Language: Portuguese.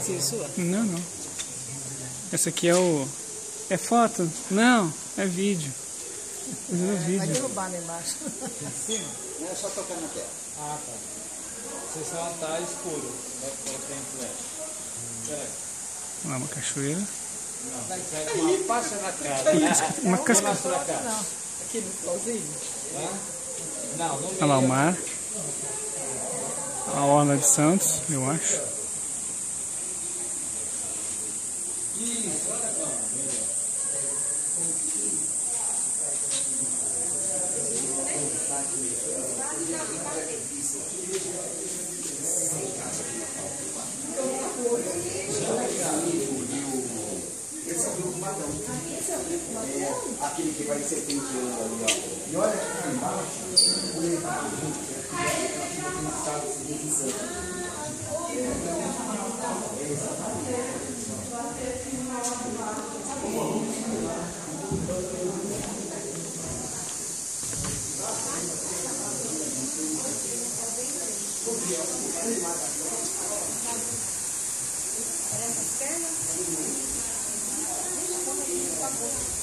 Francisco, sua? Não, não. Essa aqui é o... É foto? Não, é vídeo. É vídeo. Vai derrubar lá embaixo. Sim. Não é só tocar na tela. Ah, tá. Se só tá escuro, vai colocar em flash. Peraí. Lá uma cachoeira. Não, vai ser uma passa na cara, né? Uma casca... Na sua cara. Não. Aqui no solzinho. Tá? Não, no Olha lá o meio. mar. A orla de Santos, eu acho. Isso, olha lá. Esse é o grupo Matão. É aquele que vai serpenteando ali, ó. E olha aqui embaixo, o levado tem estado se deslizando. Parece as pernas?